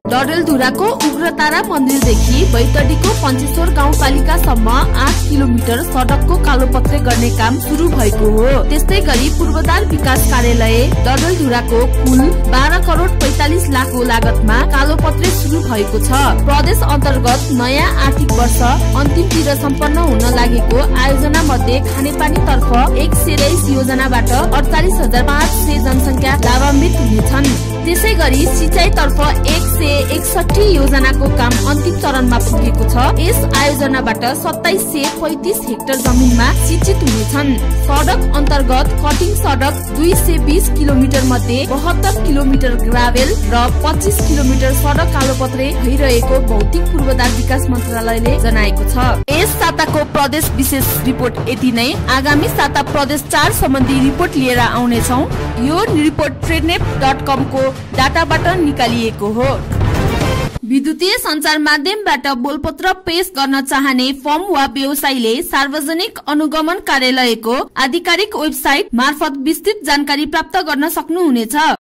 डडेलधुराको उग्रतारा मन्दिरदेखि बैतडीको पञ्चेश्वर गाउँपालिकासम्म 8 किलोमिटर सडकको कालोपत्रे गर्ने काम सुरु भएको हो। त्यस्तै गरी पूर्वाधार विकास कार्यालय डडेलधुराको कुल 12 करोड 45 लाखको लागतमा कालोपत्रे सुरु भएको छ। प्रदेश अन्तर्गत नयाँ आर्थिक वर्ष अन्तिमतिर सम्पन्न हुन लागेको आयोजना मध्ये खानेपानी तर्फ 123 योजनाबाट 48,500 जनसंख्या लाभान्वित हुनेछन्। त्यसै गरी सिंचाई तर्फ 161 योजनाको काम अन्तिम चरणमा पुगेको छ। यस आयोजनाबाट 2735 हेक्टर जमिनमा सिंचित हुनेछन्। सडक अन्तर्गत कटिङ सडक 220 किलोमिटर मध्ये 72 किलोमिटर ग्राभेल र 25 किलोमिटर सडक कालोपत्रे भइरहेको भौतिक पूर्वाधार विकास मन्त्रालयले जनाएको छ। यस साताको प्रदेश विशेष रिपोर्ट यति नै। आगामी साता प्रदेश 4 सम्बन्धी रिपोर्ट लिएर आउनेछौँ। यो रिपोर्ट ट्रेडनेट.com को डाटाबाट निकालिएको हो। विद्युतीय सञ्चार माध्यमबाट बोलपत्र पेश गर्न चाहने फर्म वा व्यवसायीले सार्वजनिक अनुगमन कार्यालयको आधिकारिक वेबसाइट मार्फत विस्तृत जानकारी प्राप्त गर्न सक्नुहुनेछ।